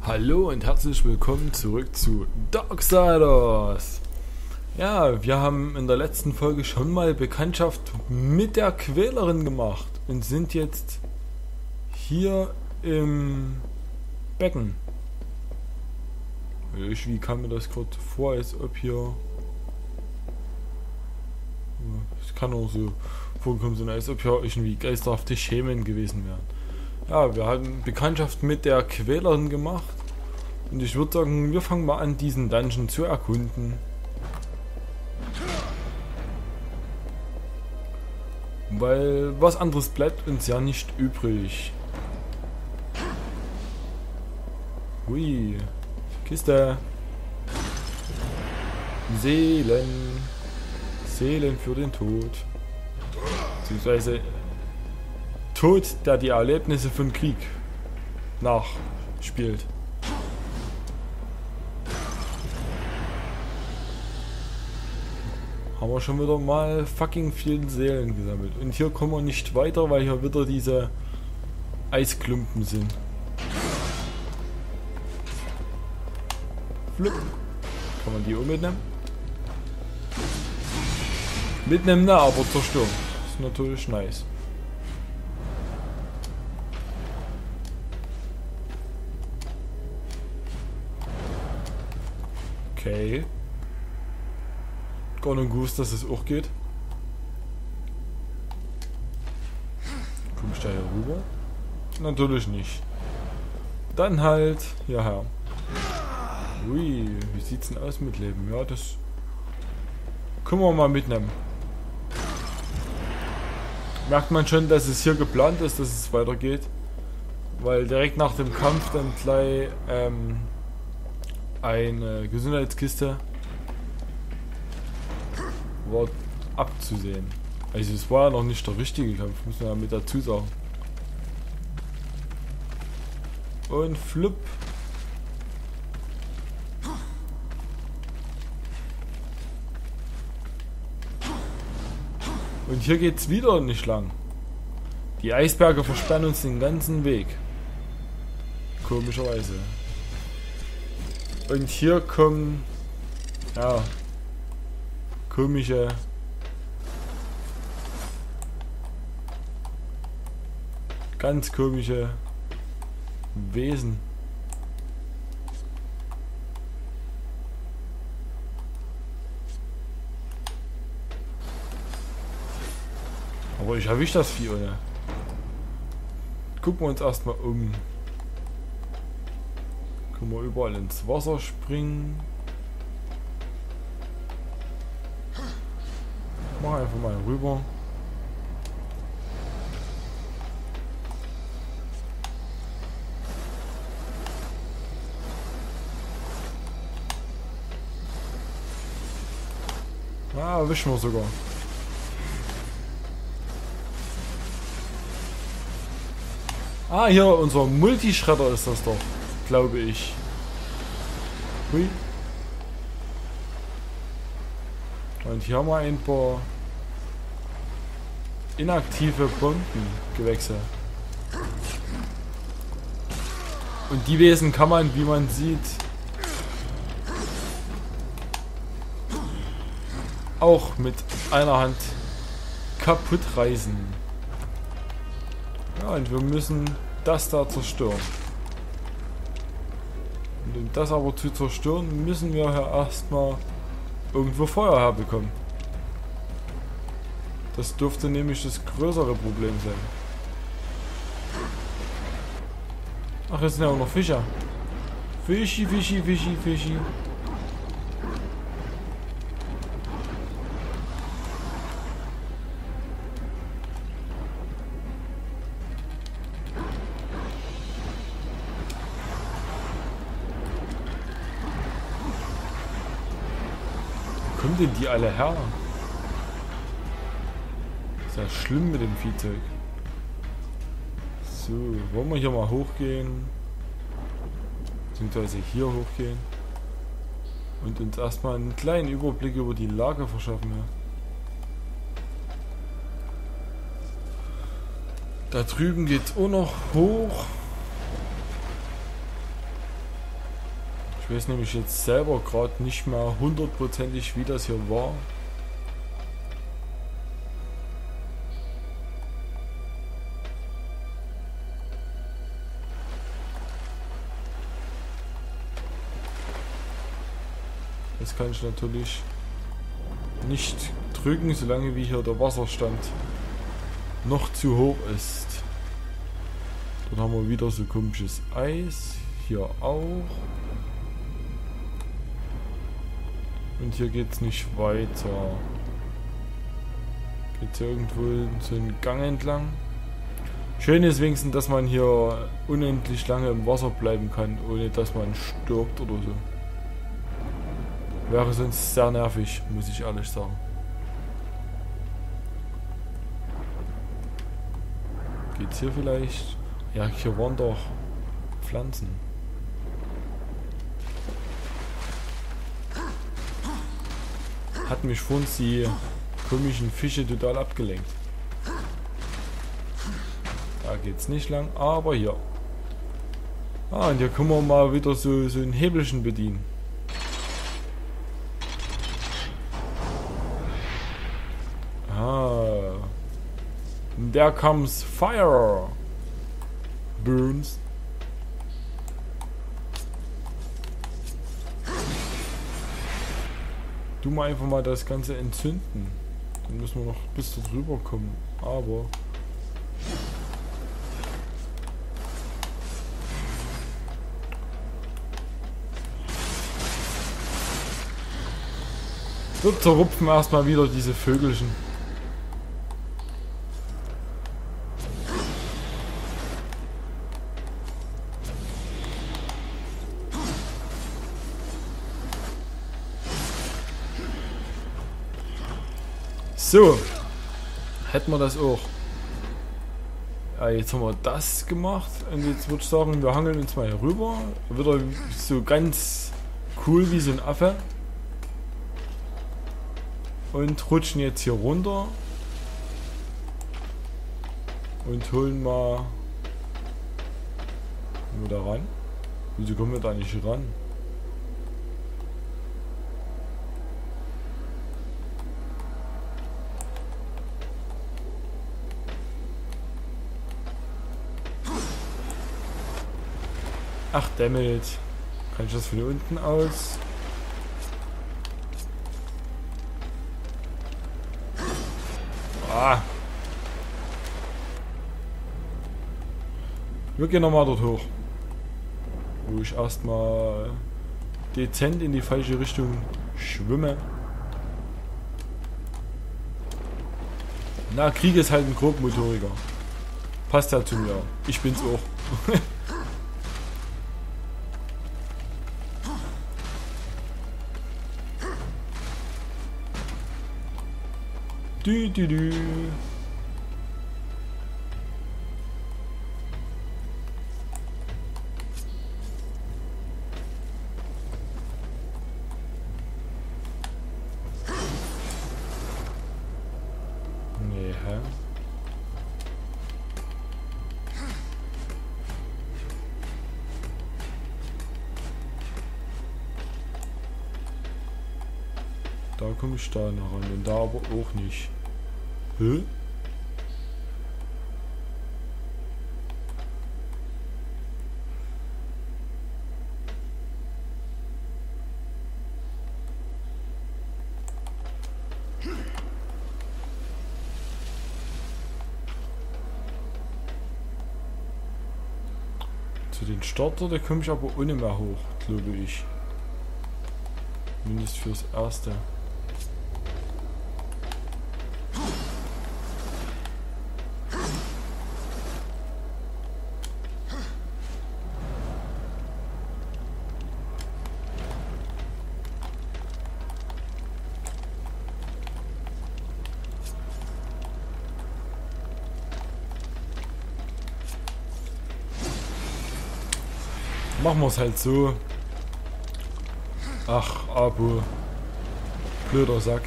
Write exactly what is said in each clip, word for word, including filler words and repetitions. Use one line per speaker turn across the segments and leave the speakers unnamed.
Hallo und herzlich willkommen zurück zu Darksiders. Ja, wir haben in der letzten Folge schon mal Bekanntschaft mit der Quälerin gemacht und sind jetzt hier im Becken. Irgendwie kam mir das gerade vor, als ob hier... Es kann auch so vorkommen sein, als ob hier irgendwie geisterhafte Schemen gewesen wären. Ja, wir haben Bekanntschaft mit der Quälerin gemacht und ich würde sagen, wir fangen mal an, diesen Dungeon zu erkunden. Weil was anderes bleibt uns ja nicht übrig. Hui, Kiste. Seelen. Seelen für den Tod. Beziehungsweise Tod, der die Erlebnisse von Krieg nachspielt. Haben wir schon wieder mal fucking viele Seelen gesammelt. Und hier kommen wir nicht weiter, weil hier wieder diese Eisklumpen sind. Flupp. Kann man die auch mitnehmen? Mitnehmen, ne, aber zerstören. Das ist natürlich nice. Okay. Gar nicht gewusst, dass es auch geht. Komm ich da hier rüber? Natürlich nicht. Dann halt hierher. Ui, wie sieht's denn aus mit Leben? Ja, das können wir mal mitnehmen. Merkt man schon, dass es hier geplant ist, dass es weitergeht. Weil direkt nach dem Kampf dann gleich ähm, eine Gesundheitskiste war abzusehen. Also es war ja noch nicht der richtige Kampf, muss man ja mit dazu sagen. Und flupp. Und hier geht's wieder nicht lang. Die Eisberge versperren uns den ganzen Weg. Komischerweise. Und hier kommen, ja, komische ganz komische Wesen. Aber ich erwische das Vieh, oder? Gucken wir uns erstmal um. Können wir überall ins Wasser springen. Mach einfach mal rüber. Ah, erwischen wir sogar. Ah, hier unser Multischredder ist das doch, glaube ich. Hui. Und hier haben wir ein paar inaktive Bombengewächse. Und die Wesen kann man, wie man sieht, auch mit einer Hand kaputt reißen. Ja, und wir müssen das da zerstören. Und um das aber zu zerstören, müssen wir ja erstmal irgendwo Feuer herbekommen. Das dürfte nämlich das größere Problem sein. Ach, jetzt sind ja auch noch Fischer. Fischi, Fischi, Fischi, Fischi. Wo kommen denn die alle her? Ist ja schlimm mit dem Viehzeug. So, wollen wir hier mal hochgehen? Beziehungsweise hier hochgehen. Und uns erstmal einen kleinen Überblick über die Lage verschaffen. Ja. Da drüben geht's auch noch hoch. Ich weiß nämlich jetzt selber gerade nicht mehr hundertprozentig, wie das hier war. Das kann ich natürlich nicht drücken, solange wie hier der Wasserstand noch zu hoch ist. Dann haben wir wieder so komisches Eis. Hier auch. Und hier geht es nicht weiter. Geht irgendwo so einen Gang entlang. Schön ist wenigstens, dass man hier unendlich lange im Wasser bleiben kann, ohne dass man stirbt oder so. Wäre sonst sehr nervig, muss ich ehrlich sagen. Geht's hier vielleicht? Ja, hier waren doch Pflanzen. Hat mich vorhin die komischen Fische total abgelenkt. Da geht's nicht lang, aber hier. Ah, und hier können wir mal wieder so, so ein Hebelchen bedienen. Ah. There comes fire. Burns. Du mal einfach mal das Ganze entzünden. Dann müssen wir noch bis da drüber kommen. Aber wir zerrupfen erstmal wieder diese Vögelchen. So, hätten wir das auch. Ja, jetzt haben wir das gemacht und jetzt würde ich sagen, wir hangeln uns mal hier rüber. Wieder so ganz cool wie so ein Affe. Und rutschen jetzt hier runter. Und holen mal... Kommen wir da ran? Wieso kommen wir da nicht ran? Ach, dammit. Kann ich das von hier unten aus? Ah. Wir gehen nochmal dort hoch. Wo ich erstmal dezent in die falsche Richtung schwimme. Na, Krieg ist halt ein Grobmotoriker. Passt ja zu mir. Ich bin's auch. Du, du, du. Nee, hä? Da komme ich da noch ran und da aber auch nicht. Hä? Zu den Starter, da komme ich aber ohne mehr hoch, glaube ich. Mindestens fürs Erste. Machen wir es halt so. Ach, Abo. Blöder Sack.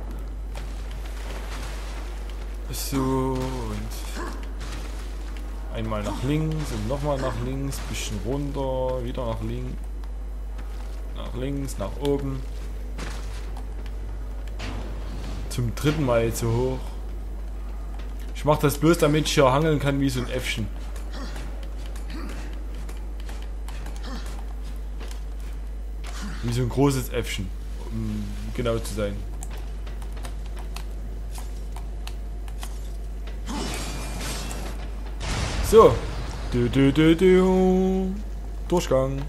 So und einmal nach links und nochmal nach links, bisschen runter, wieder nach links, nach links, nach oben. Zum dritten Mal jetzt so hoch. Ich mache das bloß, damit ich hier hangeln kann wie so ein Äffchen. Wie so ein großes Äffchen, um genau zu sein. So. Du, du, du, du. Durchgang.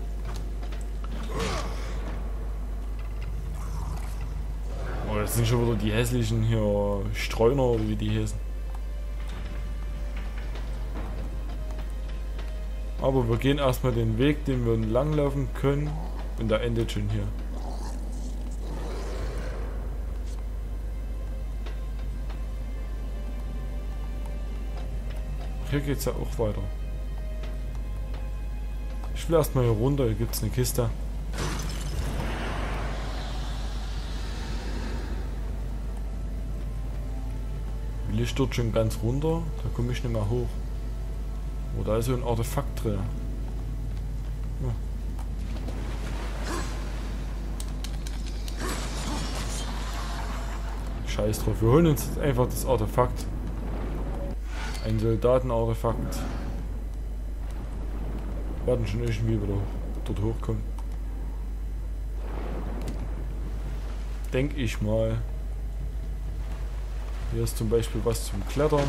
Oh, das sind schon wieder die hässlichen hier Streuner, oder wie die heißen. Aber wir gehen erstmal den Weg, den wir langlaufen können. Und der endet schon hier. Hier geht es ja auch weiter. Ich will erstmal hier runter, hier gibt es eine Kiste. Will ich dort schon ganz runter? Da komme ich nicht mehr hoch. Oh, da ist so ein Artefakt drin. Ja. Scheiß drauf, wir holen uns jetzt einfach das Artefakt. Ein Soldatenartefakt. Wir werden schon irgendwie wieder dort hochkommen. Denk ich mal. Hier ist zum Beispiel was zum Klettern.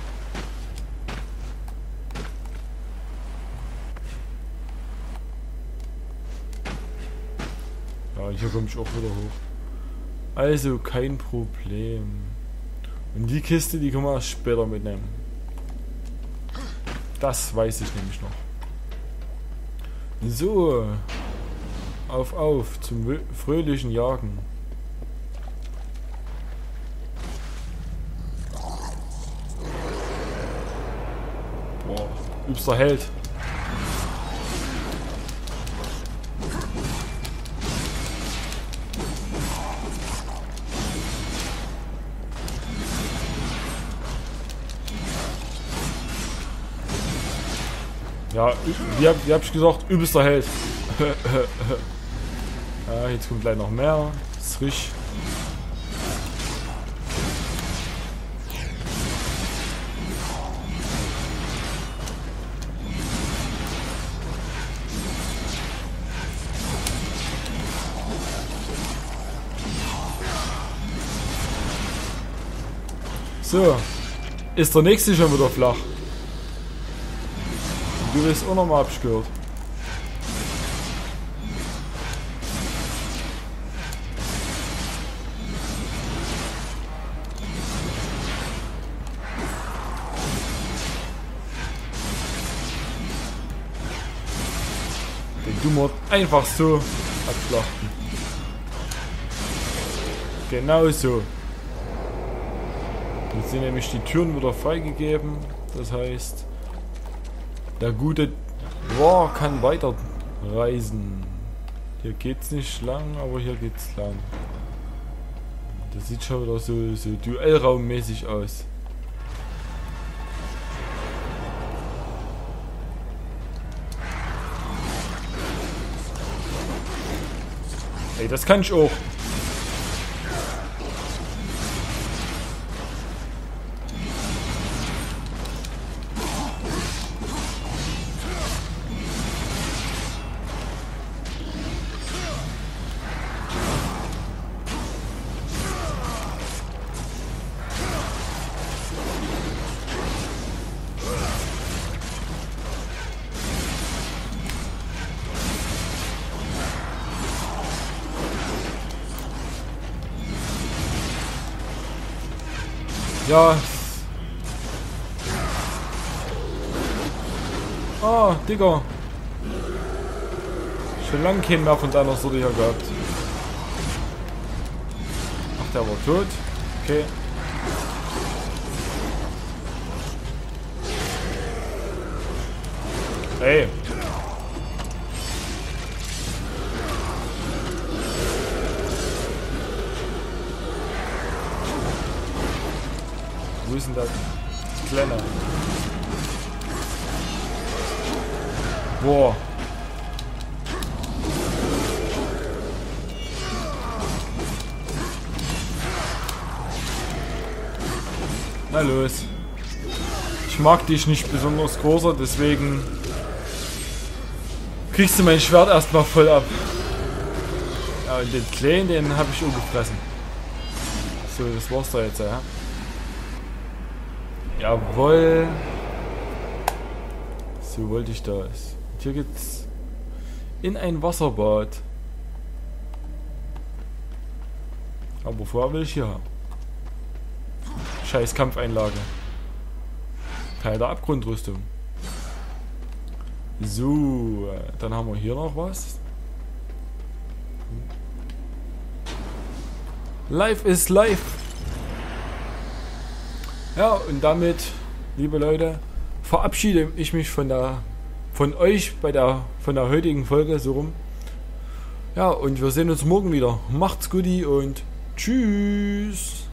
Ja, hier komme ich auch wieder hoch. Also kein Problem. Und die Kiste, die können wir erst später mitnehmen. Das weiß ich nämlich noch. So. Auf, auf. Zum fröhlichen Jagen. Boah. Übster Held. Ja, wie hab, wie hab ich gesagt, übelster Held. Ja, jetzt kommt gleich noch mehr. Das ist richtig. So, ist der nächste schon wieder flach. Du wirst auch nochmal abgehört. Den du musst einfach so abschlachten. Genau so. Jetzt sind nämlich die Türen wieder freigegeben. Das heißt, der gute War kann weiter reisen. Hier geht's nicht lang, aber hier geht's lang. Das sieht schon wieder so, so duellraummäßig aus. Ey, das kann ich auch. Ja. Ah, Digga. Schon lange keinen mehr von deiner Sorte hier gehabt. Ach, der war tot. Okay. Ey. Wo ist denn das? Kleiner. Boah. Na los. Ich mag dich nicht besonders großer, deswegen kriegst du mein Schwert erstmal voll ab. Ja, und den Kleinen, den habe ich umgefressen. So, das war's da jetzt, ja. Jawohl. So wollte ich das. Und hier geht's in ein Wasserbad. Aber vorher will ich hier haben. Scheiß Kampfeinlage. Teil der Abgrundrüstung. So, dann haben wir hier noch was. Life is life. Ja, und damit, liebe Leute, verabschiede ich mich von der, von euch bei der, von der heutigen Folge so rum. Ja, und wir sehen uns morgen wieder. Macht's gut und tschüss.